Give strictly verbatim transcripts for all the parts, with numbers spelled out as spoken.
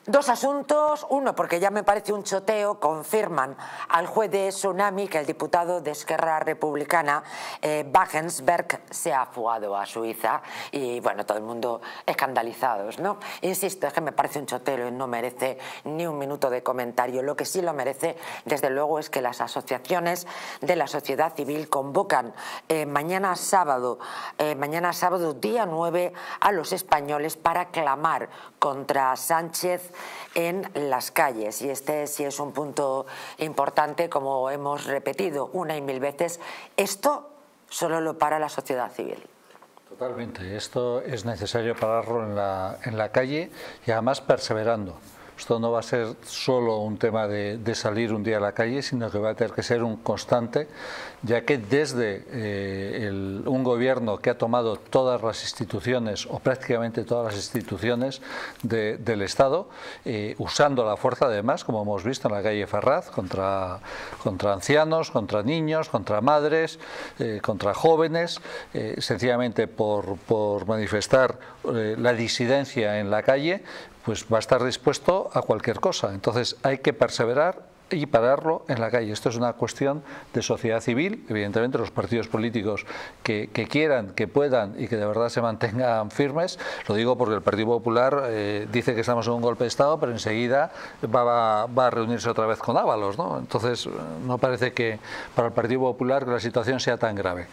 Dos asuntos. Uno, porque ya me parece un choteo, confirman al juez de Tsunami que el diputado de Esquerra Republicana, eh, Wagensberg, se ha fugado a Suiza. Y bueno, todo el mundo escandalizados, ¿no? Insisto, es que me parece un choteo y no merece ni un minuto de comentario. Lo que sí lo merece, desde luego, es que las asociaciones de la sociedad civil convocan eh, mañana sábado, eh, mañana sábado día nueve, a los españoles para clamar contra Sánchez en las calles. Y este sí es un punto importante, como hemos repetido una y mil veces. Esto solo lo para la sociedad civil. Totalmente. Esto es necesario pararlo en la, en la calle y además perseverando. Esto no va a ser solo un tema de, de salir un día a la calle, sino que va a tener que ser un constante, ya que desde eh, el, un gobierno que ha tomado todas las instituciones, o prácticamente todas las instituciones de, del Estado, eh, usando la fuerza además, como hemos visto en la calle Ferraz, contra, contra ancianos, contra niños, contra madres, eh, contra jóvenes, eh, sencillamente por, por manifestar eh, la disidencia en la calle, pues va a estar dispuesto a cualquier cosa. Entonces hay que perseverar y pararlo en la calle. Esto es una cuestión de sociedad civil, evidentemente los partidos políticos que, que quieran, que puedan y que de verdad se mantengan firmes. Lo digo porque el Partido Popular eh, dice que estamos en un golpe de Estado, pero enseguida va, va, va a reunirse otra vez con Ábalos, ¿no? Entonces no parece que para el Partido Popular que la situación sea tan grave.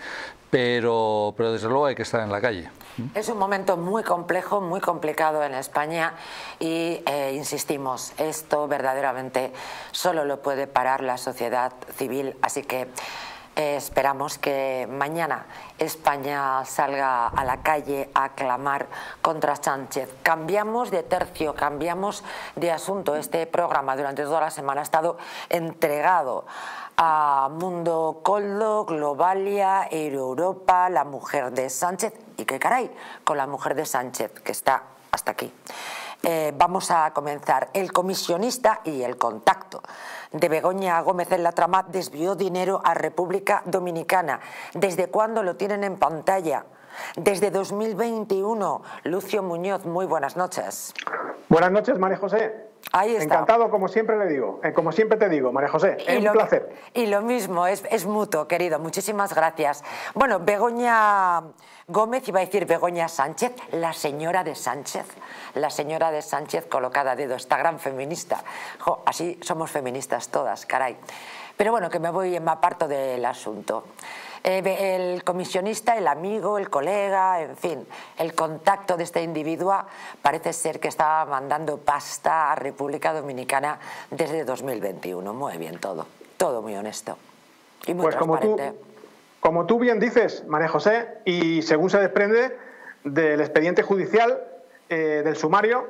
Pero, pero desde luego hay que estar en la calle. Es un momento muy complejo, muy complicado en España y eh, insistimos, esto verdaderamente solo lo puede parar la sociedad civil, así que eh, esperamos que mañana España salga a la calle a clamar contra Sánchez. Cambiamos de tercio, cambiamos de asunto. Este programa durante toda la semana ha estado entregado a Mundo Coldo, Globalia, Europa, la mujer de Sánchez. Y qué caray, con la mujer de Sánchez, que está hasta aquí. Eh, vamos a comenzar. El comisionista y el contacto de Begoña Gómez en la trama desvió dinero a República Dominicana. ¿Desde cuándo lo tienen en pantalla? Desde dos mil veintiuno. Lucio Muñoz, muy buenas noches. Buenas noches, María José. Ahí está. Encantado, como siempre le digo, eh, como siempre te digo, María José, es un lo, placer. Y lo mismo, es, es mutuo, querido, muchísimas gracias. Bueno, Begoña Gómez, iba a decir Begoña Sánchez, la señora de Sánchez, la señora de Sánchez colocada a dedo, esta gran feminista. Jo, así somos feministas todas, caray. Pero bueno, que me voy, me aparto del asunto. Eh, el comisionista, el amigo, el colega, en fin, el contacto de este individuo parece ser que estaba mandando pasta a República Dominicana desde dos mil veintiuno. Muy bien todo, todo muy honesto y muy pues transparente. Como tú, como tú bien dices, María José, y según se desprende del expediente judicial, eh, del sumario,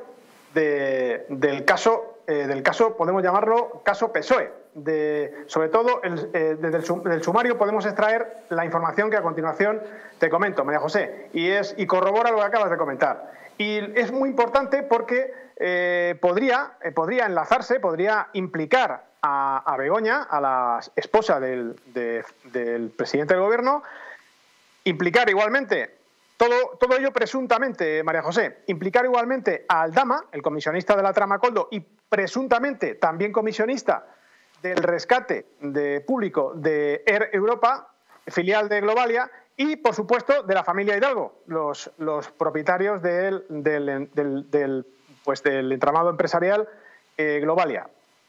de, del caso, eh, del caso, podemos llamarlo caso P S O E. De, sobre todo el, eh, desde el, del sumario podemos extraer la información que a continuación te comento, María José, y, es, y corrobora lo que acabas de comentar. Y es muy importante porque eh, podría, eh, podría enlazarse, podría implicar a, a Begoña, a la esposa del, de, del presidente del gobierno, implicar igualmente, todo, todo ello presuntamente, María José, implicar igualmente a Aldama, el comisionista de la trama Coldo, y presuntamente también comisionista del rescate de público de Air Europa, filial de Globalia, y por supuesto de la familia Hidalgo, los, los propietarios del, del, del, del, pues, del entramado empresarial eh, Globalia.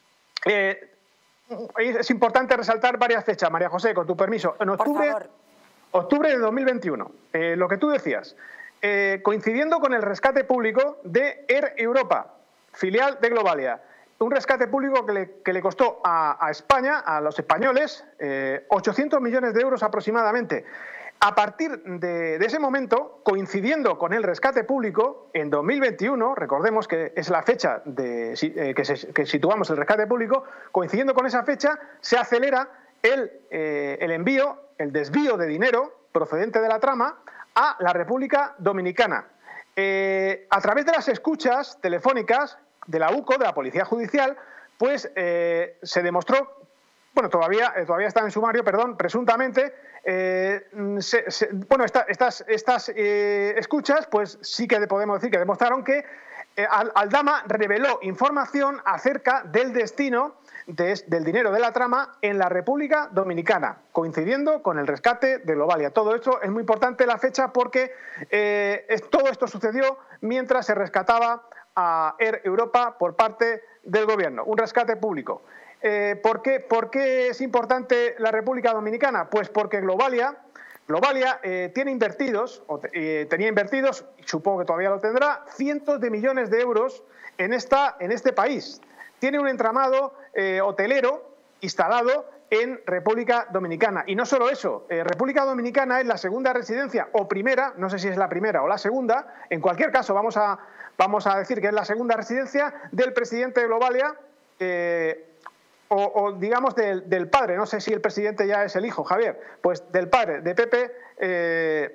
Eh, es importante resaltar varias fechas, María José, con tu permiso. En octubre, octubre de dos mil veintiuno, eh, lo que tú decías, eh, coincidiendo con el rescate público de Air Europa, filial de Globalia. Un rescate público que le, que le costó a, a España, a los españoles, eh, ochocientos millones de euros aproximadamente. A partir de, de ese momento, coincidiendo con el rescate público, en dos mil veintiuno, recordemos que es la fecha de, eh, que, se, que situamos el rescate público, coincidiendo con esa fecha, se acelera el, eh, el envío, el desvío de dinero procedente de la trama a la República Dominicana. Eh, a través de las escuchas telefónicas de la U C O, de la Policía Judicial, pues eh, se demostró, bueno, todavía, eh, todavía está en sumario, perdón, presuntamente, eh, se, se, bueno, esta, estas, estas eh, escuchas, pues sí que podemos decir que demostraron que eh, Aldama reveló información acerca del destino de, del dinero de la trama en la República Dominicana, coincidiendo con el rescate de Globalia. Todo esto es muy importante la fecha porque eh, es, todo esto sucedió mientras se rescataba a Air Europa por parte del gobierno, un rescate público. Eh, ¿por qué, ¿Por qué es importante la República Dominicana? Pues porque Globalia, Globalia eh, tiene invertidos, o eh, tenía invertidos, y supongo que todavía lo tendrá, cientos de millones de euros en, esta, en este país. Tiene un entramado eh, hotelero instalado en República Dominicana. Y no solo eso, eh, República Dominicana es la segunda residencia, o primera, no sé si es la primera o la segunda, en cualquier caso vamos a, vamos a decir que es la segunda residencia del presidente de Globalia, eh, O, o digamos del, del padre, no sé si el presidente ya es el hijo, Javier, pues del padre, de Pepe, eh,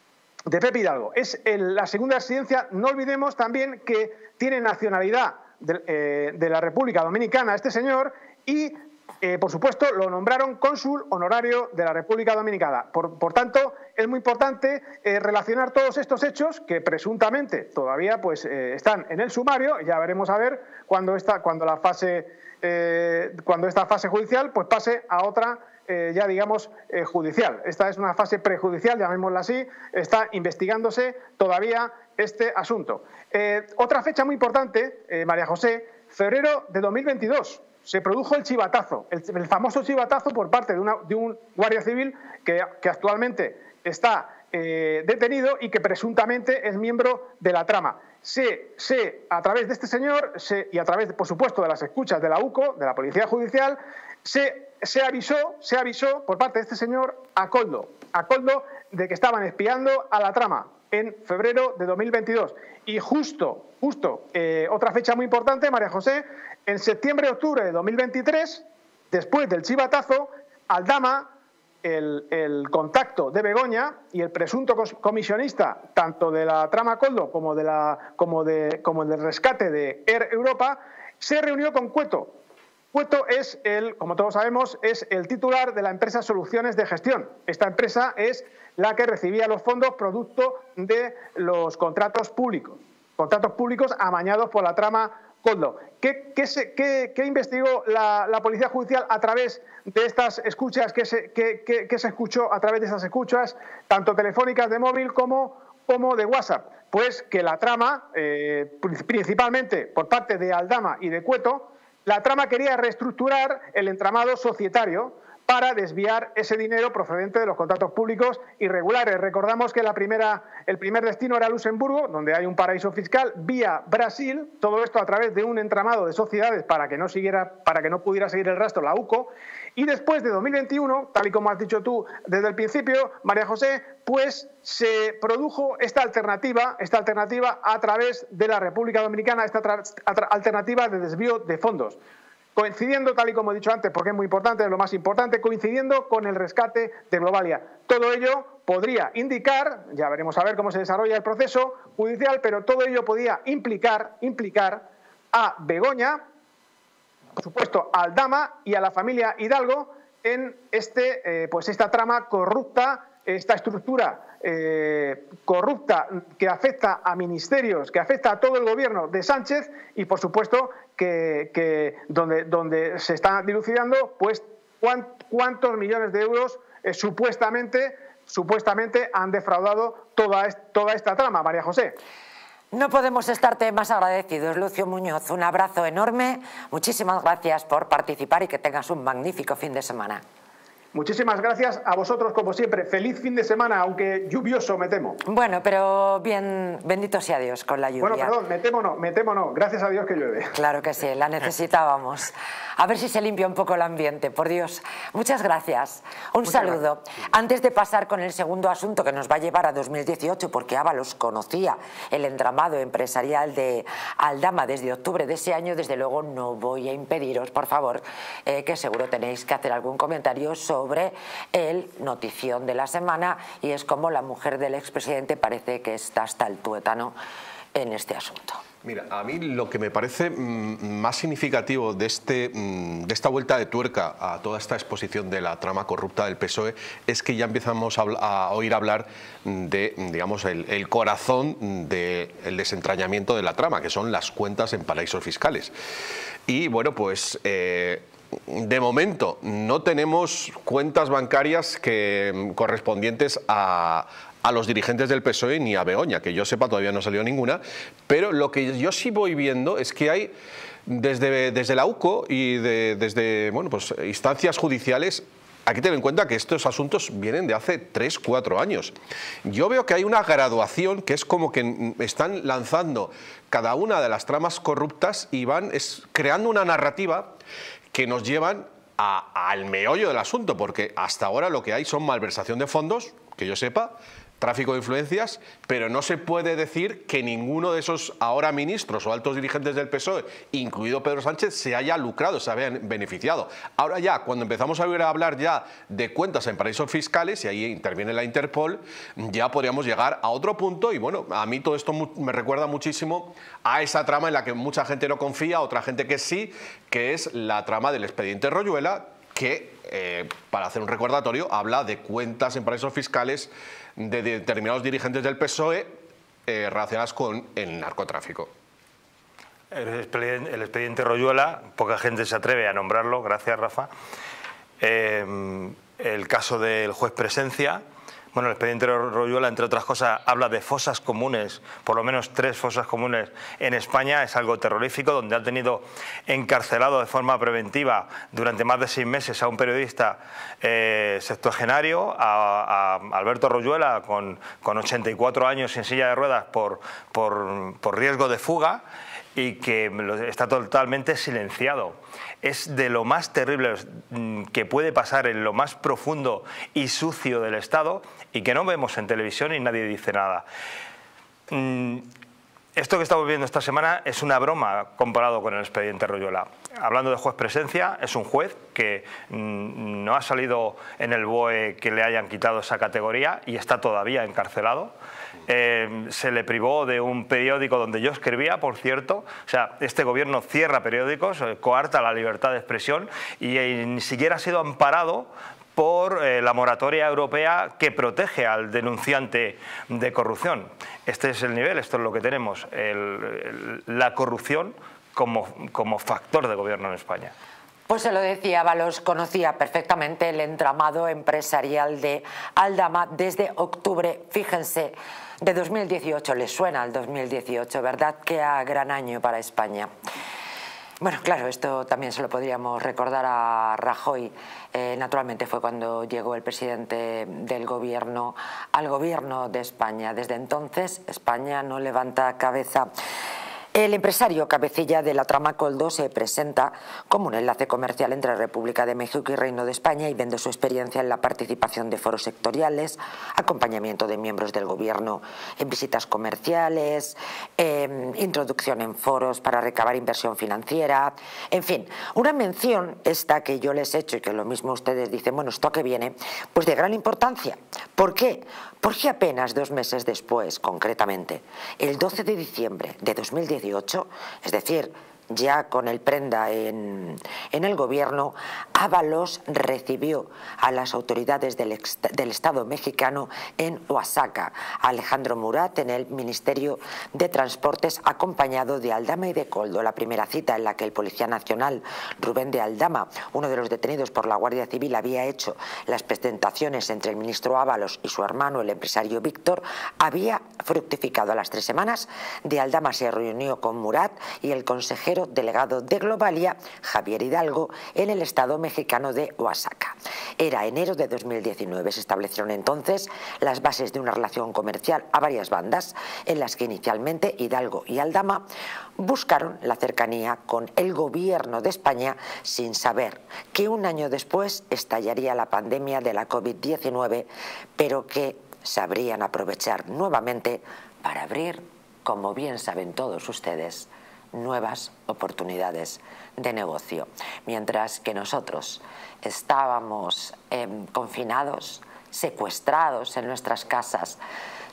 de Pepe Hidalgo. Es el, la segunda residencia. No olvidemos también que tiene nacionalidad de, eh, de la República Dominicana este señor y, eh, por supuesto, lo nombraron cónsul honorario de la República Dominicana. Por, por tanto, es muy importante eh, relacionar todos estos hechos que presuntamente todavía pues, eh, están en el sumario. Ya veremos a ver cuando, esta, cuando la fase... Eh, cuando esta fase judicial pues pase a otra eh, ya digamos eh, judicial. Esta es una fase prejudicial, llamémosla así, está investigándose todavía este asunto. Eh, otra fecha muy importante, eh, María José, febrero de dos mil veintidós, se produjo el chivatazo, el, el famoso chivatazo por parte de, una, de un guardia civil que, que actualmente está eh, detenido y que presuntamente es miembro de la trama. Se, se, a través de este señor se, y a través, por supuesto, de las escuchas de la U C O, de la Policía Judicial, se, se, avisó, se avisó por parte de este señor a Koldo, a Koldo de que estaban espiando a la trama en febrero de dos mil veintidós. Y justo, justo, eh, otra fecha muy importante, María José, en septiembre-octubre de dos mil veintitrés, después del chivatazo, Aldama, El, el contacto de Begoña y el presunto comisionista tanto de la trama Koldo como, de la, como, de, como del rescate de Air Europa, se reunió con Cueto. Cueto es, el, como todos sabemos, es el titular de la empresa Soluciones de Gestión. Esta empresa es la que recibía los fondos producto de los contratos públicos, contratos públicos amañados por la trama Koldo. ¿Qué, qué, se, qué, qué investigó la, la Policía Judicial a través de estas escuchas? ¿Qué se, qué, qué, qué se escuchó a través de esas escuchas, tanto telefónicas de móvil como, como de WhatsApp? Pues que la trama, eh, principalmente por parte de Aldama y de Cueto, la trama quería reestructurar el entramado societario para desviar ese dinero procedente de los contratos públicos irregulares. Recordamos que la primera, el primer destino era Luxemburgo, donde hay un paraíso fiscal, vía Brasil, todo esto a través de un entramado de sociedades para que no siguiera, para que no pudiera seguir el rastro la U C O, y después de dos mil veintiuno, tal y como has dicho tú desde el principio, María José, pues se produjo esta alternativa, esta alternativa a través de la República Dominicana, esta alternativa de desvío de fondos. Coincidiendo, tal y como he dicho antes, porque es muy importante, es lo más importante, coincidiendo con el rescate de Globalia. Todo ello podría indicar, ya veremos a ver cómo se desarrolla el proceso judicial, pero todo ello podía implicar, implicar a Begoña, por supuesto a Aldama y a la familia Hidalgo en este, eh, pues esta trama corrupta, esta estructura eh, corrupta que afecta a ministerios, que afecta a todo el gobierno de Sánchez y, por supuesto, que, que donde, donde se está dilucidando pues cuántos millones de euros eh, supuestamente, supuestamente han defraudado toda, toda esta trama, María José. No podemos estarte más agradecidos, Lucio Muñoz. Un abrazo enorme, muchísimas gracias por participar y que tengas un magnífico fin de semana. Muchísimas gracias a vosotros, como siempre. Feliz fin de semana, aunque lluvioso, me temo. Bueno, pero bien, bendito sea Dios con la lluvia. Bueno, perdón, me temo no, me temo no. Gracias a Dios que llueve. Claro que sí, la necesitábamos. A ver si se limpia un poco el ambiente, por Dios. Muchas gracias. Un Muchas saludo. Gracias. Antes de pasar con el segundo asunto que nos va a llevar a dos mil dieciocho, porque Ábalos conocía el entramado empresarial de Aldama desde octubre de ese año, desde luego no voy a impediros, por favor, eh, que seguro tenéis que hacer algún comentario sobre sobre el notición de la semana, y es como la mujer del expresidente parece que está hasta el tuétano en este asunto. Mira, a mí lo que me parece más significativo de, este, de esta vuelta de tuerca a toda esta exposición de la trama corrupta del P S O E es que ya empezamos a, a oír hablar de, digamos, el, el corazón del desentrañamiento de la trama, que son las cuentas en paraísos fiscales. Y bueno, pues eh, de momento no tenemos cuentas bancarias que, correspondientes a... a los dirigentes del P S O E ni a Begoña, que yo sepa todavía no salió ninguna, pero lo que yo sí voy viendo es que hay desde, desde la U C O y de, desde bueno, pues, instancias judiciales. Hay que tener en cuenta que estos asuntos vienen de hace tres, cuatro años. Yo veo que hay una graduación que es como que están lanzando cada una de las tramas corruptas y van es, creando una narrativa que nos llevan a, al meollo del asunto, porque hasta ahora lo que hay son malversación de fondos, que yo sepa, tráfico de influencias, pero no se puede decir que ninguno de esos ahora ministros o altos dirigentes del P S O E, incluido Pedro Sánchez, se haya lucrado, se haya beneficiado. Ahora ya, cuando empezamos a hablar ya de cuentas en paraísos fiscales, y ahí interviene la Interpol, ya podríamos llegar a otro punto y bueno, a mí todo esto me recuerda muchísimo a esa trama en la que mucha gente no confía, otra gente que sí, que es la trama del expediente Royuela, que, eh, para hacer un recordatorio, habla de cuentas en paraísos fiscales de determinados dirigentes del P S O E eh, relacionadas con el narcotráfico. El expediente, el expediente Royuela, poca gente se atreve a nombrarlo, gracias Rafa. Eh, el caso del juez Presencia. Bueno, el expediente Royuela, entre otras cosas, habla de fosas comunes, por lo menos tres fosas comunes en España. Es algo terrorífico, donde ha tenido encarcelado de forma preventiva durante más de seis meses a un periodista eh, sextuagenario, a, a Alberto Royuela, con, con ochenta y cuatro años en silla de ruedas por, por, por riesgo de fuga, y que está totalmente silenciado. Es de lo más terrible que puede pasar en lo más profundo y sucio del Estado y que no vemos en televisión y nadie dice nada. Esto que estamos viendo esta semana es una broma comparado con el expediente Royuela. Hablando de juez Presencia, es un juez que no ha salido en el B O E que le hayan quitado esa categoría y está todavía encarcelado. Eh, se le privó de un periódico donde yo escribía, por cierto. O sea, este gobierno cierra periódicos, eh, coarta la libertad de expresión y eh, ni siquiera ha sido amparado por eh, la moratoria europea que protege al denunciante de corrupción. Este es el nivel, esto es lo que tenemos, el, el, la corrupción como, como factor de gobierno en España. Pues se lo decía, Ábalos conocía perfectamente el entramado empresarial de Aldama desde octubre, fíjense, de dos mil dieciocho. Les suena al dos mil dieciocho, ¿verdad? Que a gran año para España. Bueno, claro, esto también se lo podríamos recordar a Rajoy. Eh, naturalmente fue cuando llegó el presidente del gobierno al gobierno de España. Desde entonces, España no levanta cabeza. El empresario cabecilla de la trama Coldo se presenta como un enlace comercial entre República de México y Reino de España y vende su experiencia en la participación de foros sectoriales, acompañamiento de miembros del gobierno en visitas comerciales, eh, introducción en foros para recabar inversión financiera, en fin, una mención esta que yo les he hecho y que lo mismo ustedes dicen, bueno, esto que viene, pues de gran importancia. ¿Por qué? Porque apenas dos meses después, concretamente, el doce de diciembre de dos mil dieciocho, es decir, ya con el prenda en, en el gobierno, Ábalos recibió a las autoridades del, ex, del Estado mexicano en Oaxaca, a Alejandro Murat en el Ministerio de Transportes, acompañado de Aldama y de Coldo. La primera cita en la que el Policía Nacional, Rubén de Aldama, uno de los detenidos por la Guardia Civil, había hecho las presentaciones entre el ministro Ábalos y su hermano, el empresario Víctor, había fructificado. A las tres semanas de Aldama se reunió con Murat y el consejero delegado de Globalia, Javier Hidalgo, en el estado mexicano de Oaxaca. Era enero de dos mil diecinueve. Se establecieron entonces las bases de una relación comercial a varias bandas, en las que inicialmente Hidalgo y Aldama buscaron la cercanía con el gobierno de España, sin saber que un año después estallaría la pandemia de la COVID diecinueve, pero que sabrían aprovechar nuevamente para abrir, como bien saben todos ustedes, nuevas oportunidades de negocio. Mientras que nosotros estábamos eh, confinados, secuestrados en nuestras casas,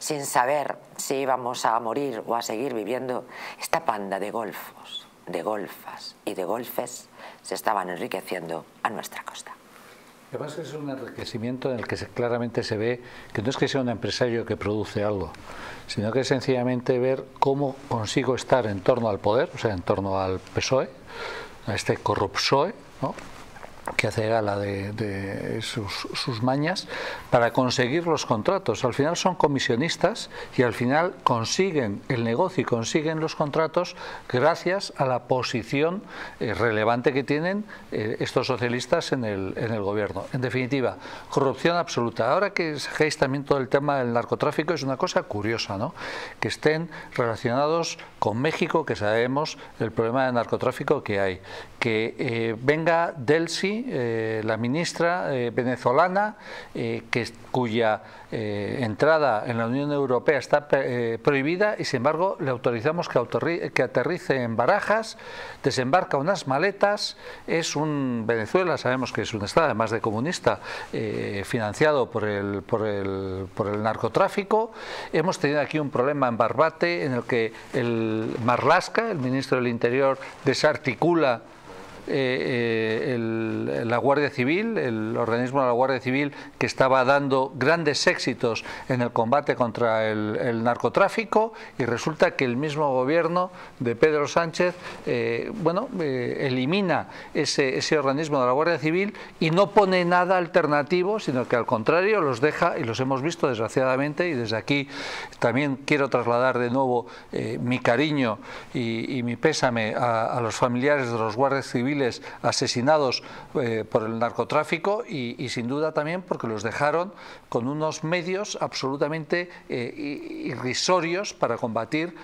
sin saber si íbamos a morir o a seguir viviendo, esta panda de golfos, de golfas y de golfes se estaban enriqueciendo a nuestra costa. Además es un enriquecimiento en el que se, claramente se ve que no es que sea un empresario que produce algo, sino que es sencillamente ver cómo consigo estar en torno al poder, o sea, en torno al P S O E, a este corrupsoe, ¿no?, que hace gala de, de sus, sus mañas para conseguir los contratos. Al final son comisionistas y al final consiguen el negocio y consiguen los contratos gracias a la posición eh, relevante que tienen eh, estos socialistas en el, en el gobierno. En definitiva, corrupción absoluta. Ahora que sacáis también todo el tema del narcotráfico, es una cosa curiosa, ¿no?, que estén relacionados con México, que sabemos el problema de narcotráfico que hay, que eh, venga Delcy, Eh, la ministra eh, venezolana, eh, que, cuya eh, entrada en la Unión Europea está eh, prohibida y sin embargo le autorizamos que, que aterrice en Barajas, desembarca unas maletas, es un Venezuela, sabemos que es un estado además de comunista, eh, financiado por el, por, el, por el narcotráfico. Hemos tenido aquí un problema en Barbate en el que el Marlaska, el ministro del Interior, desarticula Eh, eh, el, la Guardia Civil, el organismo de la Guardia Civil que estaba dando grandes éxitos en el combate contra el, el narcotráfico, y resulta que el mismo gobierno de Pedro Sánchez eh, bueno, eh, elimina ese, ese organismo de la Guardia Civil y no pone nada alternativo, sino que al contrario los deja, y los hemos visto desgraciadamente, y desde aquí también quiero trasladar de nuevo eh, mi cariño y, y mi pésame a, a los familiares de los guardias civiles asesinados eh, por el narcotráfico, y, y sin duda también porque los dejaron con unos medios absolutamente eh, irrisorios para combatir,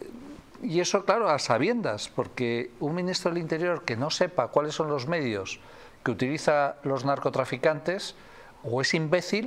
y eso claro a sabiendas, porque un ministro del Interior que no sepa cuáles son los medios que utiliza los narcotraficantes o es imbécil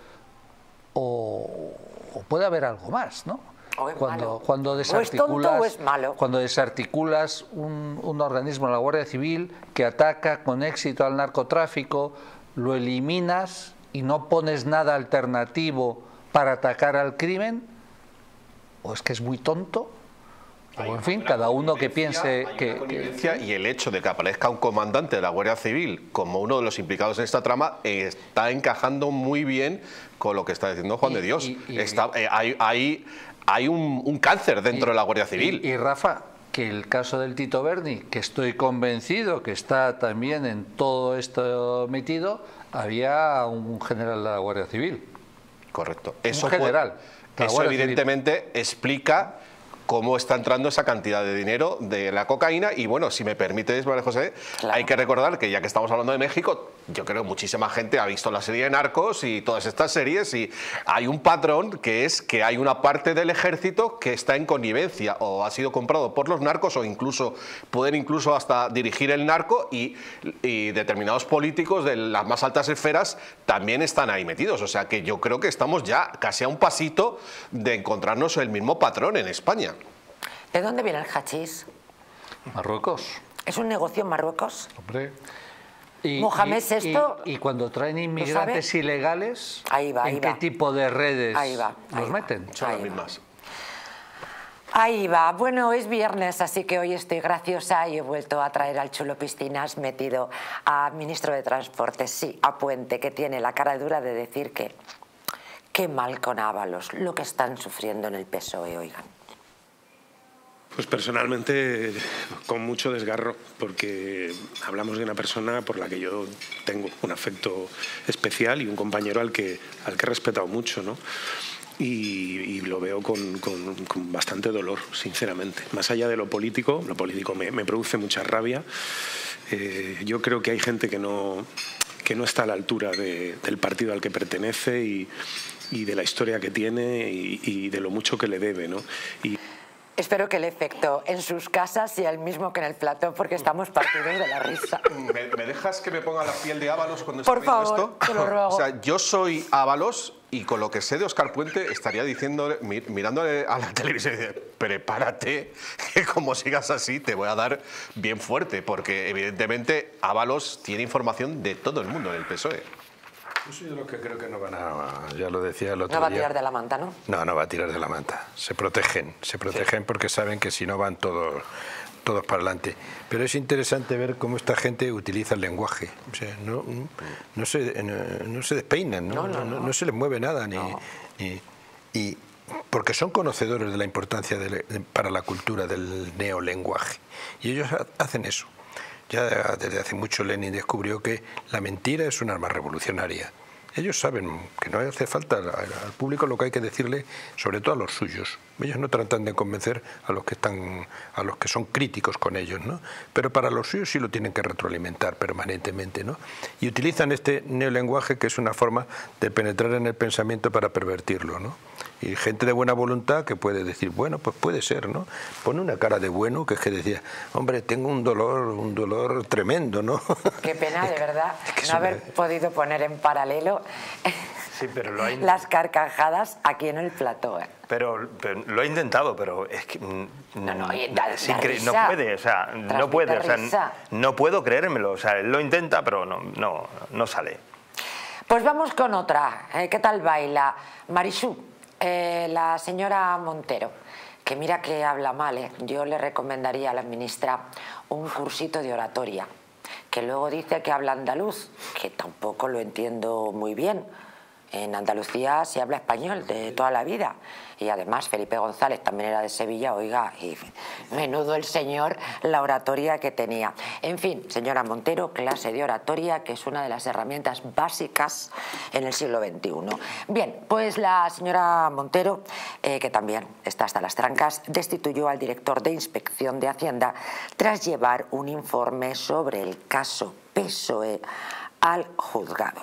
o, o puede haber algo más, ¿no? Cuando, cuando, desarticulas, o es tonto o es malo. Cuando desarticulas un, un organismo, la Guardia Civil, que ataca con éxito al narcotráfico, lo eliminas y no pones nada alternativo para atacar al crimen, o es que es muy tonto, o en fin, cada uno que piense que, que... Y el hecho de que aparezca un comandante de la Guardia Civil como uno de los implicados en esta trama eh, está encajando muy bien con lo que está diciendo Juan y, de Dios. Y, y, está, eh, hay... hay Hay un, un cáncer dentro y, de la Guardia Civil. Y, y Rafa, que el caso del Tito Berni, que estoy convencido que está también en todo esto metido, había un general de la Guardia Civil. Correcto. Un eso general. Puede, eso evidentemente Civil. explica cómo está entrando esa cantidad de dinero de la cocaína. Y bueno, si me permites, María José, claro, hay que recordar que ya que estamos hablando de México, yo creo que muchísima gente ha visto la serie de Narcos y todas estas series, y hay un patrón que es que hay una parte del ejército que está en connivencia o ha sido comprado por los narcos, o incluso pueden incluso hasta dirigir el narco, y, y determinados políticos de las más altas esferas también están ahí metidos. O sea que yo creo que estamos ya casi a un pasito de encontrarnos el mismo patrón en España. ¿De dónde viene el hachís? Marruecos. ¿Es un negocio en Marruecos? Hombre. Y, Mohamed y, sexto, y, y cuando traen inmigrantes ilegales, ahí va, ahí ¿en qué va. tipo de redes ahí va, ahí los va. meten? Son las mismas. Ahí va. Bueno, es viernes, así que hoy estoy graciosa y he vuelto a traer al chulo Piscinas metido a ministro de Transportes, sí, a Puente, que tiene la cara dura de decir que qué mal con Ábalos, lo que están sufriendo en el P S O E, oigan. Pues personalmente con mucho desgarro, porque hablamos de una persona por la que yo tengo un afecto especial y un compañero al que, al que he respetado mucho, ¿no? Y, y lo veo con, con, con bastante dolor, sinceramente. Más allá de lo político, lo político me, me produce mucha rabia. Eh, yo creo que hay gente que no, que no está a la altura de, del partido al que pertenece y, y de la historia que tiene y, y de lo mucho que le debe, ¿no? Y, espero que el efecto en sus casas sea el mismo que en el plató, porque estamos partidos de la risa. ¿Me, me dejas que me ponga la piel de Ábalos cuando Por estoy viendo favor, esto? te lo ruego. O sea, yo soy Ábalos y con lo que sé de Óscar Puente estaría diciéndole, mirándole a la televisión y dice, prepárate, que como sigas así te voy a dar bien fuerte, porque evidentemente Ábalos tiene información de todo el mundo en el P S O E. Yo soy de los que creo que no van a, ya lo decía el otro día. No va a tirar de la manta, ¿no? No, no va a tirar de la manta. Se protegen, se protegen sí. porque saben que si no van todos, todos para adelante. Pero es interesante ver cómo esta gente utiliza el lenguaje. O sea, no, no, se, no, no se despeinan, ¿no? No, no, no, no se les mueve nada. Ni, no. ni, y porque son conocedores de la importancia de, de, para la cultura del neolenguaje. Y ellos hacen eso. Ya desde hace mucho Lenin descubrió que la mentira es un arma revolucionaria. Ellos saben que no hace falta al público lo que hay que decirle, sobre todo a los suyos. Ellos no tratan de convencer a los que están, a los que son críticos con ellos, ¿no? Pero para los suyos sí lo tienen que retroalimentar permanentemente, ¿no? Y utilizan este neolenguaje que es una forma de penetrar en el pensamiento para pervertirlo, ¿no? Y gente de buena voluntad que puede decir, bueno, pues puede ser, ¿no? Pone una cara de bueno, que es que decía, hombre, tengo un dolor, un dolor tremendo, ¿no? Qué pena, de verdad, es que no una... haber podido poner en paralelo sí, pero lo hay... las carcajadas aquí en el plató. ¿eh? Pero, pero lo he intentado, pero es que no, no, da, es da incre... risa, no puede, o sea, no puede, o sea, risa. no puedo creérmelo, o sea, él lo intenta, pero no, no, no sale. Pues vamos con otra. Eh, ¿Qué tal baila? Marisú, eh, la señora Montero, que mira que habla mal, ¿eh? Yo le recomendaría a la ministra un cursito de oratoria, que luego dice que habla andaluz, que tampoco lo entiendo muy bien. En Andalucía se habla español de toda la vida. Y además Felipe González también era de Sevilla, oiga, y menudo el señor la oratoria que tenía. En fin, señora Montero, clase de oratoria, que es una de las herramientas básicas en el siglo veintiuno. Bien, pues la señora Montero, eh, que también está hasta las trancas, destituyó al director de Inspección de Hacienda tras llevar un informe sobre el caso P S O E al juzgado.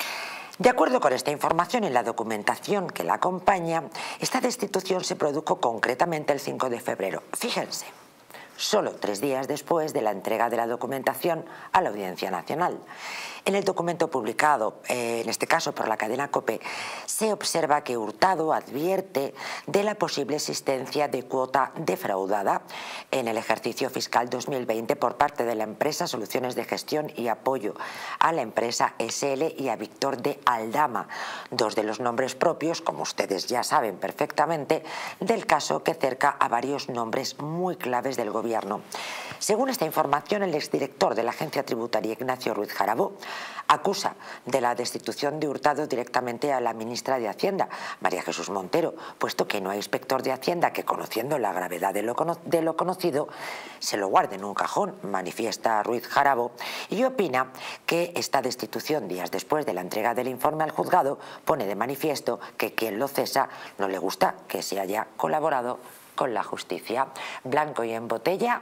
De acuerdo con esta información y la documentación que la acompaña, esta destitución se produjo concretamente el cinco de febrero. Fíjense, solo tres días después de la entrega de la documentación a la Audiencia Nacional. En el documento publicado, eh, en este caso por la cadena COPE, se observa que Hurtado advierte de la posible existencia de cuota defraudada en el ejercicio fiscal dos mil veinte por parte de la empresa Soluciones de Gestión y Apoyo a la empresa S L y a Víctor de Aldama, dos de los nombres propios, como ustedes ya saben perfectamente, del caso que cerca a varios nombres muy claves del gobierno. Según esta información, el exdirector de la Agencia Tributaria, Ignacio Ruiz Jarabó, acusa de la destitución de Hurtado directamente a la ministra de Hacienda, María Jesús Montero, puesto que no hay inspector de Hacienda que, conociendo la gravedad de lo, cono de lo conocido, se lo guarde en un cajón, manifiesta Ruiz Jarabó, y opina que esta destitución, días después de la entrega del informe al juzgado, pone de manifiesto que quien lo cesa no le gusta que se haya colaborado con la justicia. Blanco y en botella,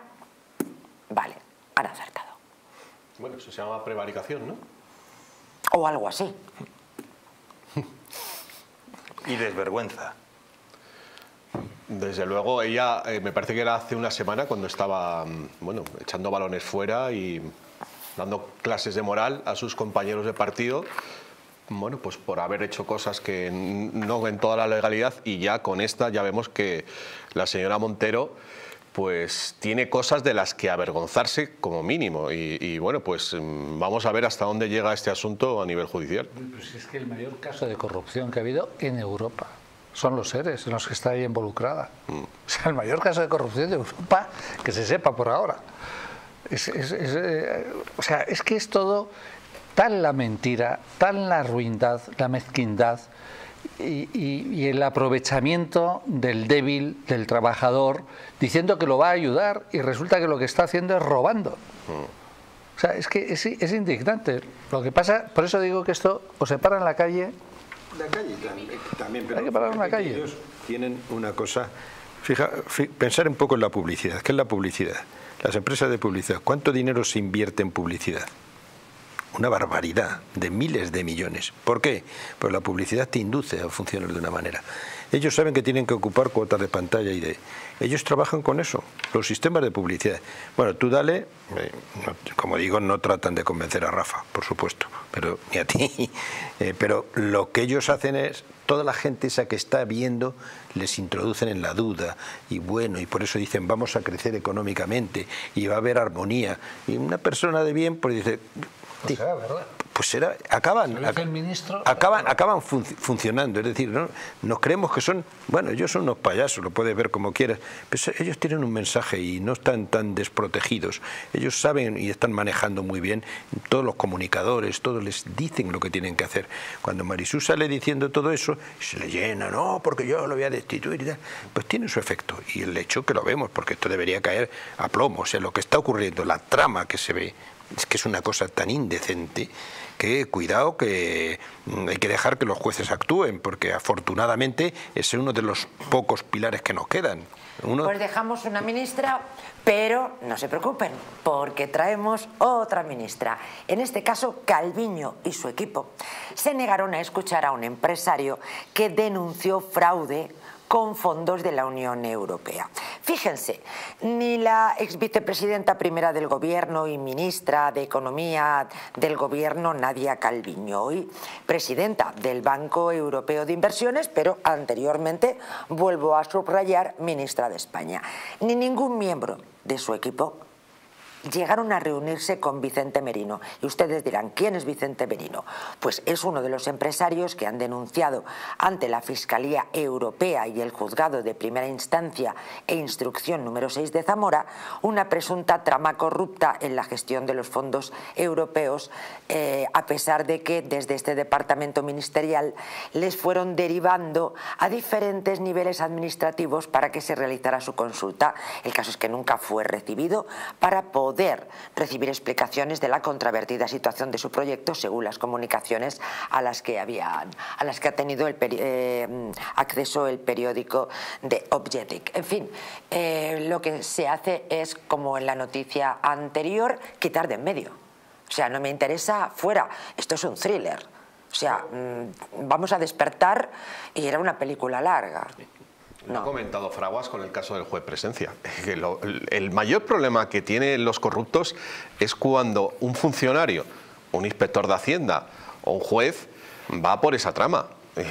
vale, han acertado. Bueno, eso se llama prevaricación, ¿no? O algo así. Y desvergüenza. Desde luego, ella, eh, me parece que era hace una semana cuando estaba, bueno, echando balones fuera y dando clases de moral a sus compañeros de partido, bueno, pues por haber hecho cosas que no en toda la legalidad, y ya con esta ya vemos que la señora Montero pues tiene cosas de las que avergonzarse como mínimo y, y bueno, pues vamos a ver hasta dónde llega este asunto a nivel judicial. Pues es que el mayor caso de corrupción que ha habido en Europa son los seres en los que está ahí involucrada. Mm. O sea, el mayor caso de corrupción de Europa que se sepa por ahora. Es, es, es, eh, o sea, es que es todo tan la mentira, tan la ruindad, la mezquindad y, y, y el aprovechamiento del débil, del trabajador, diciendo que lo va a ayudar y resulta que lo que está haciendo es robando. Mm. O sea, es que es, es indignante. Lo que pasa, por eso digo que esto o se para en la calle. La calle también, también pero hay que parar en la calle. Ellos tienen una cosa. Fija, fija, pensar un poco en la publicidad. ¿Qué es la publicidad? Las empresas de publicidad. ¿Cuánto dinero se invierte en publicidad? Una barbaridad, de miles de millones. ¿Por qué? Pues la publicidad te induce a funcionar de una manera. Ellos saben que tienen que ocupar cuotas de pantalla y de... Ellos trabajan con eso, los sistemas de publicidad. Bueno, tú dale, eh, no, como digo, no tratan de convencer a Rafa, por supuesto, pero ni a ti. Eh, pero lo que ellos hacen es, toda la gente esa que está viendo, les introducen en la duda. Y bueno, y por eso dicen, vamos a crecer económicamente y va a haber armonía. Y una persona de bien, pues dice... Pues será verdad. pues será, acaban, el ministro, acaban, acaban fun, funcionando. Es decir, ¿no? Nos creemos que son, bueno, ellos son unos payasos, lo puedes ver como quieras, pero ellos tienen un mensaje y no están tan desprotegidos. Ellos saben y están manejando muy bien, todos los comunicadores, todos les dicen lo que tienen que hacer. Cuando Marisú sale diciendo todo eso, se le llena, no, porque yo lo voy a destituir y tal, pues tiene su efecto. Y el hecho que lo vemos, porque esto debería caer a plomo, o sea, lo que está ocurriendo, la trama que se ve, es que es una cosa tan indecente que cuidado, que hay que dejar que los jueces actúen, porque afortunadamente es uno de los pocos pilares que nos quedan. Uno... Pues dejamos una ministra, pero no se preocupen, porque traemos otra ministra. En este caso, Calviño y su equipo se negaron a escuchar a un empresario que denunció fraude con fondos de la Unión Europea. Fíjense, ni la ex vicepresidenta primera del Gobierno y ministra de Economía del Gobierno, Nadia Calviño, hoy presidenta del Banco Europeo de Inversiones, pero anteriormente, vuelvo a subrayar, ministra de España, ni ningún miembro de su equipo llegaron a reunirse con Vicente Merino. Y ustedes dirán, ¿quién es Vicente Merino? Pues es uno de los empresarios que han denunciado ante la Fiscalía Europea y el Juzgado de Primera Instancia e Instrucción número seis de Zamora una presunta trama corrupta en la gestión de los fondos europeos, eh, a pesar de que desde este departamento ministerial les fueron derivando a diferentes niveles administrativos para que se realizara su consulta. El caso es que nunca fue recibido para poder poder recibir explicaciones de la controvertida situación de su proyecto según las comunicaciones a las que, habían, a las que ha tenido el eh, acceso el periódico de Objective. En fin, eh, lo que se hace es, como en la noticia anterior, quitar de en medio. O sea, no me interesa, fuera. Esto es un thriller. O sea, mmm, vamos a despertar y era una película larga. No ha comentado Fraguas con el caso del juez Presencia. Que lo, el mayor problema que tienen los corruptos es cuando un funcionario, un inspector de Hacienda o un juez va por esa trama.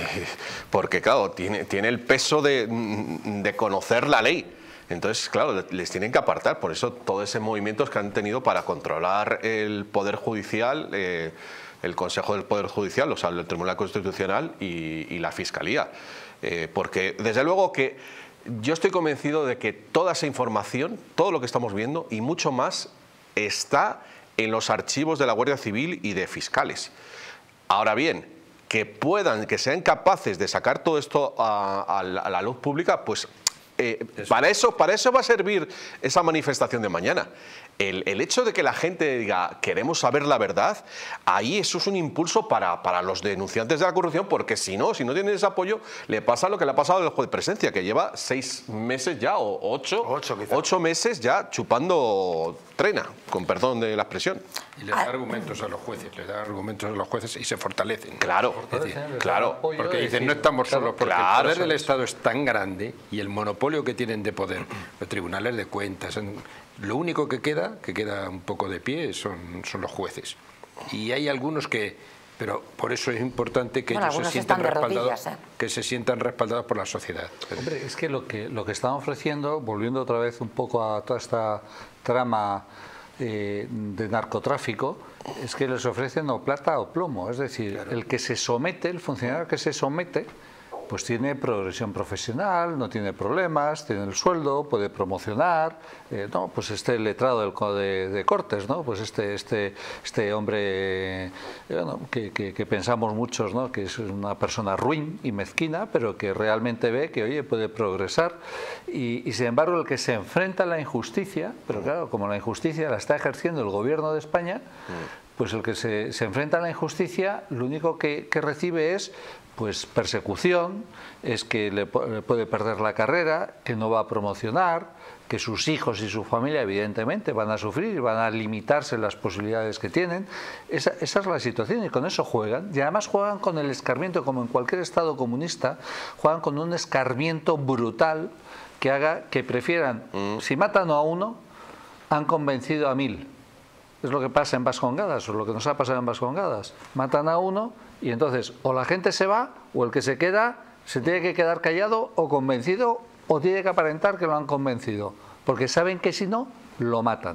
Porque, claro, tiene, tiene el peso de, de conocer la ley. Entonces, claro, les tienen que apartar. Por eso todos esos movimientos que han tenido para controlar el Poder Judicial, eh, el Consejo del Poder Judicial, o sea, el Tribunal Constitucional y, y la Fiscalía. Eh, porque desde luego que yo estoy convencido de que toda esa información, todo lo que estamos viendo y mucho más está en los archivos de la Guardia Civil y de fiscales. Ahora bien, que puedan, que sean capaces de sacar todo esto a, a, a la luz pública, pues eh, eso. Para, eso, para eso va a servir esa manifestación de mañana. El, el hecho de que la gente diga queremos saber la verdad, ahí eso es un impulso para, para los denunciantes de la corrupción, porque si no, si no tienen ese apoyo, le pasa lo que le ha pasado al juez Presencia, que lleva seis meses ya, o ocho, ocho, ocho meses ya chupando trena, con perdón de la expresión. Y le da argumentos a los jueces, le da argumentos a los jueces y se fortalecen. Claro, es decir, claro. Porque dicen, no estamos solos, porque claro, el poder del Estado es tan grande y el monopolio que tienen de poder, los tribunales de cuentas, lo único que queda, que queda un poco de pie, son, son los jueces. Y hay algunos que, pero por eso es importante que bueno, ellos se sientan respaldados, rodillas, ¿eh? que se sientan respaldados por la sociedad. Hombre, es que lo que lo que están ofreciendo, volviendo otra vez un poco a toda esta trama eh, de narcotráfico, es que les ofrecen o plata o plomo. Es decir, claro. el que se somete, el funcionario que se somete, pues tiene progresión profesional, no tiene problemas, tiene el sueldo, puede promocionar, eh, no, pues este letrado del, de, de Cortes, ¿no? Pues este este este hombre eh, bueno, que, que, que pensamos muchos, ¿no? Que es una persona ruin y mezquina, pero que realmente ve que oye puede progresar y, y sin embargo el que se enfrenta a la injusticia, pero claro, como la injusticia la está ejerciendo el gobierno de España, pues el que se, se enfrenta a la injusticia, lo único que, que recibe es pues persecución, es que le puede perder la carrera, que no va a promocionar, que sus hijos y su familia evidentemente van a sufrir y van a limitarse las posibilidades que tienen. Esa, esa es la situación y con eso juegan. Y además juegan con el escarmiento, como en cualquier estado comunista, juegan con un escarmiento brutal que haga que prefieran, mm. si matan a uno, han convencido a mil. Es lo que pasa en Vascongadas, o lo que nos ha pasado en Vascongadas. Matan a uno y entonces o la gente se va, o el que se queda se tiene que quedar callado o convencido, o tiene que aparentar que lo han convencido, porque saben que si no, lo matan.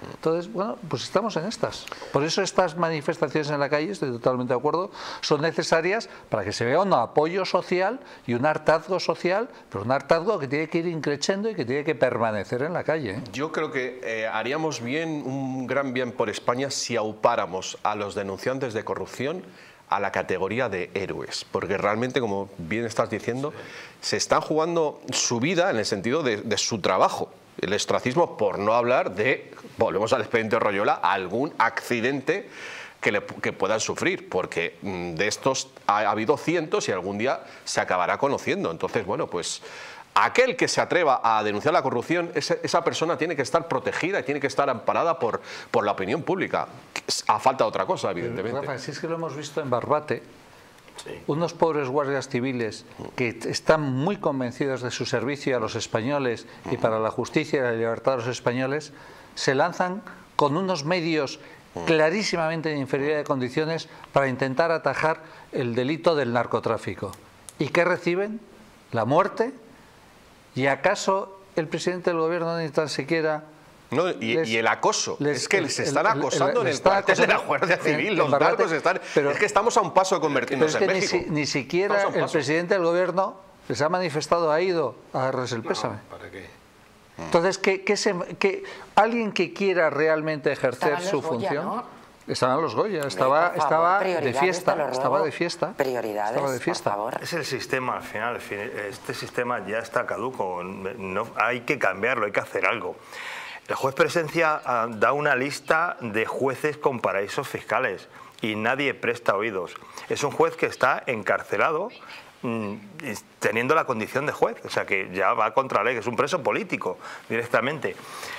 Entonces, bueno, pues estamos en estas. Por eso estas manifestaciones en la calle, estoy totalmente de acuerdo, son necesarias para que se vea un apoyo social y un hartazgo social, pero un hartazgo que tiene que ir increciendo y que tiene que permanecer en la calle, ¿eh? Yo creo que eh, haríamos bien, un gran bien por España si aupáramos a los denunciantes de corrupción a la categoría de héroes, porque realmente, como bien estás diciendo, se están jugando su vida en el sentido de, de su trabajo. El ostracismo, por no hablar de, volvemos al expediente Royola, algún accidente que, le, que puedan sufrir, porque de estos ha, ha habido cientos y algún día se acabará conociendo. Entonces, bueno, pues aquel que se atreva a denunciar la corrupción, esa, esa persona tiene que estar protegida y tiene que estar amparada por, por la opinión pública. A falta de otra cosa, evidentemente. Rafa, si es que lo hemos visto en Barbate, sí. Unos pobres guardias civiles que están muy convencidos de su servicio a los españoles y para la justicia y la libertad de los españoles, se lanzan con unos medios clarísimamente de inferioridad de condiciones para intentar atajar el delito del narcotráfico. ¿Y qué reciben? La muerte. ¿Y acaso el presidente del gobierno ni tan siquiera... No, y, les, y el acoso, les, es que les están el, acosando el, el, el, en el cuartel de la Guardia Civil, en, los en narcos están... Pero, es que estamos a un paso de convertirnos pero es que en México. Ni, ni siquiera el presidente del gobierno les ha manifestado, ha ido a darles el pésame. No, ¿para qué? Entonces, ¿qué, qué se, qué, alguien que quiera realmente ejercer su Goya, función... ¿no? Estaban los Goya, estaba, favor, estaba de fiesta, estaba de fiesta. Prioridades, estaba de fiesta. por favor. Es el sistema, al final, este sistema ya está caduco, no, hay que cambiarlo, hay que hacer algo. El juez Presencia uh, da una lista de jueces con paraísos fiscales y nadie presta oídos. Es un juez que está encarcelado mmm, teniendo la condición de juez, o sea que ya va contra la ley, que es un preso político directamente.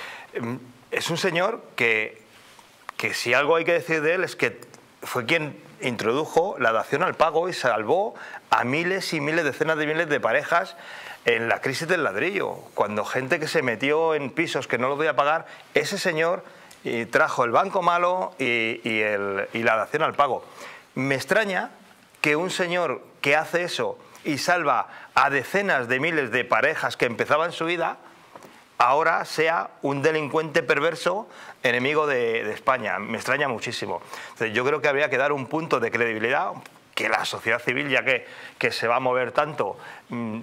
Es un señor que, que si algo hay que decir de él es que fue quien introdujo la dación al pago y salvó a miles y miles, decenas de miles de parejas en la crisis del ladrillo, cuando gente que se metió en pisos que no lo podía pagar, ese señor y trajo el banco malo y, y, el, y la dación al pago. Me extraña que un señor que hace eso y salva a decenas de miles de parejas que empezaban su vida, ahora sea un delincuente perverso enemigo de, de España. Me extraña muchísimo. Entonces, yo creo que habría que dar un punto de credibilidad, que la sociedad civil, ya que, que se va a mover tanto, mmm,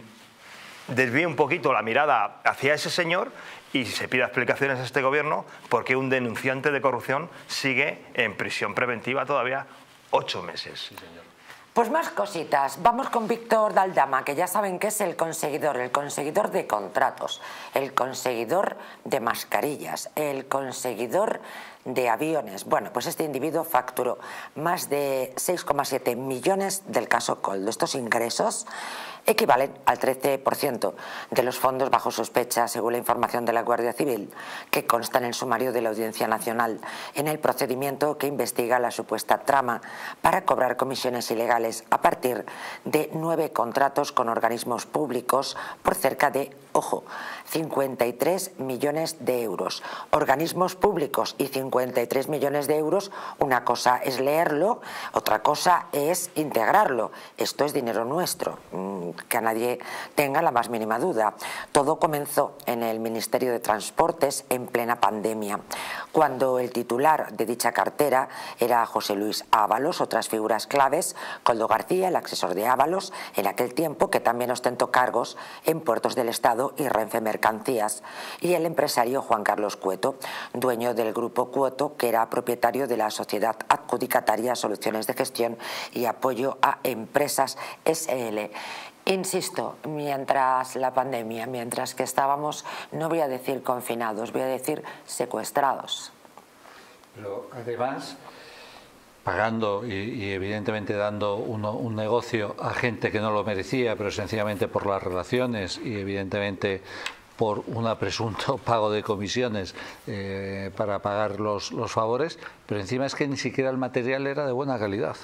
desvíe un poquito la mirada hacia ese señor y se pida explicaciones a este gobierno porque un denunciante de corrupción sigue en prisión preventiva todavía ocho meses. Sí, señor. Pues más cositas. Vamos con Víctor Daldama, que ya saben que es el conseguidor, el conseguidor de contratos, el conseguidor de mascarillas, el conseguidor de aviones. Bueno, pues este individuo facturó más de seis coma siete millones del caso Coldo. Estos ingresos equivalen al trece por ciento de los fondos bajo sospecha, según la información de la Guardia Civil, que consta en el sumario de la Audiencia Nacional, en el procedimiento que investiga la supuesta trama para cobrar comisiones ilegales a partir de nueve contratos con organismos públicos por cerca de, ojo, cincuenta y tres millones de euros. Organismos públicos y cincuenta y tres millones de euros, una cosa es leerlo, otra cosa es integrarlo. Esto es dinero nuestro, que a nadie tenga la más mínima duda. Todo comenzó en el Ministerio de Transportes en plena pandemia, cuando el titular de dicha cartera era José Luis Ábalos, otras figuras claves, Coldo García, el asesor de Ábalos, en aquel tiempo, que también ostentó cargos en Puertos del Estado y Renfe Mercancías, y el empresario Juan Carlos Cueto, dueño del grupo Cueto, que era propietario de la sociedad adjudicataria Soluciones de Gestión y Apoyo a Empresas S L. Insisto, mientras la pandemia, mientras que estábamos, no voy a decir confinados, voy a decir secuestrados. Pero además, pagando y, y evidentemente dando uno, un negocio a gente que no lo merecía, pero sencillamente por las relaciones y evidentemente por un presunto pago de comisiones eh, para pagar los, los favores, pero encima es que ni siquiera el material era de buena calidad.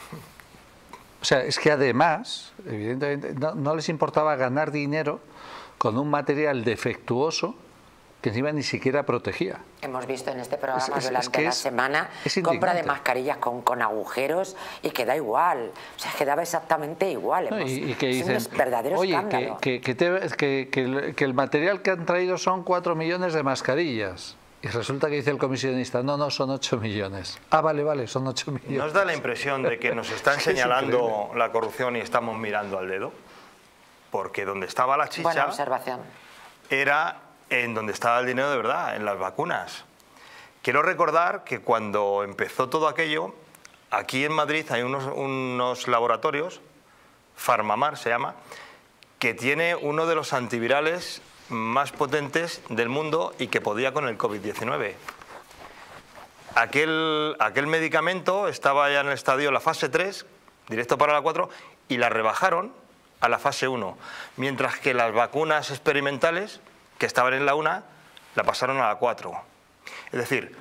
O sea, es que además, evidentemente, no, no les importaba ganar dinero con un material defectuoso que encima ni siquiera protegía. Hemos visto en este programa es, es, durante es que la es, semana es compra de mascarillas con, con agujeros y que da igual, o sea, que daba exactamente igual. No, Hemos, y, y que dicen, es un verdadero oye, escándalo. Que, que, que, te, que, que, el, que el material que han traído son cuatro millones de mascarillas. Y resulta que dice el comisionista, no, no, son ocho millones. Ah, vale, vale, son ocho millones. ¿Nos da la impresión de que nos están señalando la corrupción y estamos mirando al dedo? Porque donde estaba la chicha... Buena observación. Era en donde estaba el dinero de verdad, en las vacunas. Quiero recordar que cuando empezó todo aquello, aquí en Madrid hay unos, unos laboratorios, Farmamar se llama, que tiene uno de los antivirales más potentes del mundo y que podía con el COVID diecinueve. Aquel, aquel medicamento estaba ya en el estadio la fase tres, directo para la cuatro, y la rebajaron a la fase uno, mientras que las vacunas experimentales, que estaban en la una, la pasaron a la cuatro. Es decir,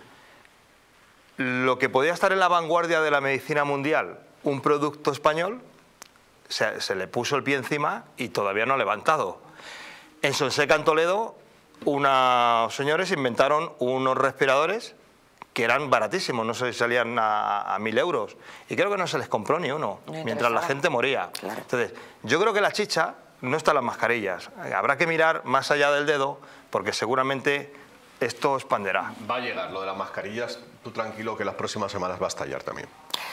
lo que podía estar en la vanguardia de la medicina mundial, un producto español, se, se le puso el pie encima y todavía no ha levantado. En Sonseca, en Toledo, unos señores inventaron unos respiradores que eran baratísimos, no sé si salían a, a mil euros. Y creo que no se les compró ni uno, mientras la gente moría. Claro. Entonces, yo creo que la chicha no está en las mascarillas. Habrá que mirar más allá del dedo, porque seguramente esto expanderá. Va a llegar lo de las mascarillas, tú tranquilo que las próximas semanas va a estallar también.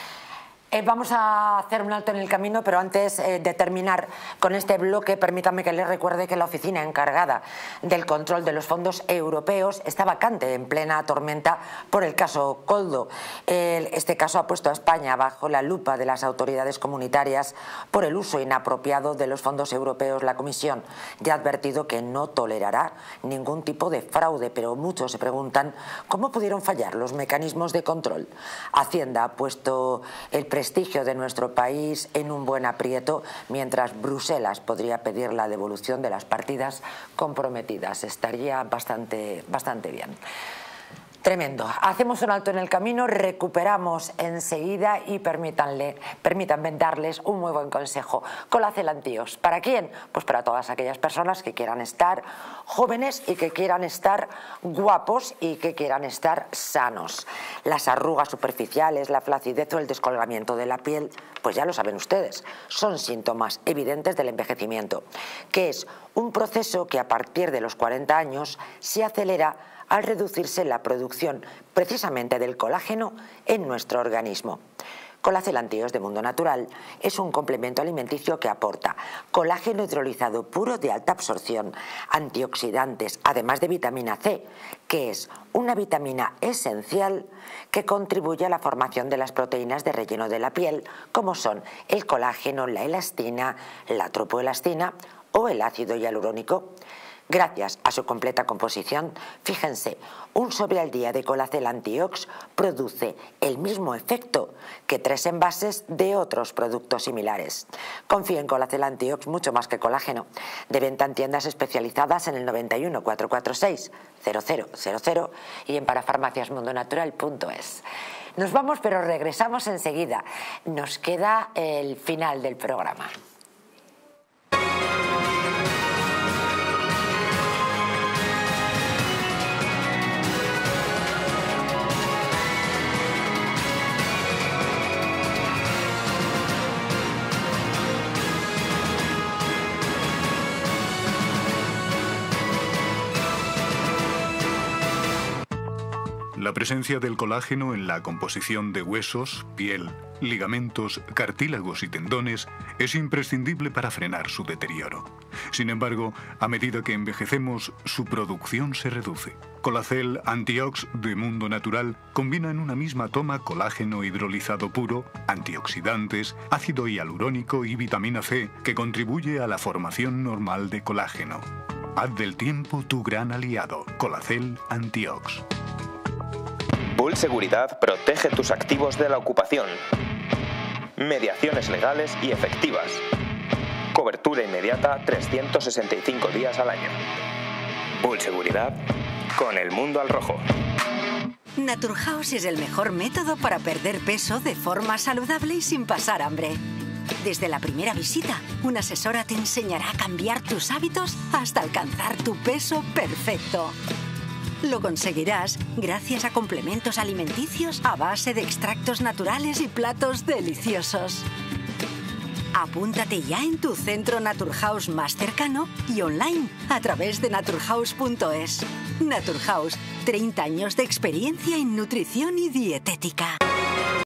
Eh, vamos a hacer un alto en el camino, pero antes eh, de terminar con este bloque, permítanme que les recuerde que la oficina encargada del control de los fondos europeos está vacante en plena tormenta por el caso Coldo. Eh, este caso ha puesto a España bajo la lupa de las autoridades comunitarias por el uso inapropiado de los fondos europeos. La Comisión ya ha advertido que no tolerará ningún tipo de fraude, pero muchos se preguntan cómo pudieron fallar los mecanismos de control. Hacienda ha puesto el prestigio de nuestro país en un buen aprieto, mientras Bruselas podría pedir la devolución de las partidas comprometidas. Estaría bastante, bastante bien. Tremendo. Hacemos un alto en el camino, recuperamos enseguida y permítanle, permítanme darles un muy buen consejo. Colacel Anti-Ox. ¿Para quién? Pues para todas aquellas personas que quieran estar jóvenes y que quieran estar guapos y que quieran estar sanos. Las arrugas superficiales, la flacidez o el descolgamiento de la piel, pues ya lo saben ustedes, son síntomas evidentes del envejecimiento, que es un proceso que a partir de los cuarenta años se acelera al reducirse la producción precisamente del colágeno en nuestro organismo. Colacel Anti-Ox de Mundo Natural es un complemento alimenticio que aporta colágeno hidrolizado puro de alta absorción, antioxidantes, además de vitamina C, que es una vitamina esencial que contribuye a la formación de las proteínas de relleno de la piel, como son el colágeno, la elastina, la tropoelastina o el ácido hialurónico. Gracias a su completa composición, fíjense, un sobre al día de Colacel Anti-Ox produce el mismo efecto que tres envases de otros productos similares. Confíe en Colacel Anti-Ox mucho más que colágeno. De venta en tiendas especializadas en el noventa y uno, cuatrocientos cuarenta y seis, cero cero cero cero y en parafarmacias mundo natural punto es. Nos vamos, pero regresamos enseguida. Nos queda el final del programa. La presencia del colágeno en la composición de huesos, piel, ligamentos, cartílagos y tendones es imprescindible para frenar su deterioro. Sin embargo, a medida que envejecemos, su producción se reduce. Colacel Anti-Ox de Mundo Natural combina en una misma toma colágeno hidrolizado puro, antioxidantes, ácido hialurónico y vitamina C, que contribuye a la formación normal de colágeno. Haz del tiempo tu gran aliado. Colacel Anti-Ox. Bull Seguridad protege tus activos de la ocupación. Mediaciones legales y efectivas. Cobertura inmediata trescientos sesenta y cinco días al año. Bull Seguridad con el mundo al rojo. Naturhaus es el mejor método para perder peso de forma saludable y sin pasar hambre. Desde la primera visita, una asesora te enseñará a cambiar tus hábitos hasta alcanzar tu peso perfecto. Lo conseguirás gracias a complementos alimenticios a base de extractos naturales y platos deliciosos. Apúntate ya en tu centro Naturhaus más cercano y online a través de naturhaus punto es. Naturhaus, treinta años de experiencia en nutrición y dietética.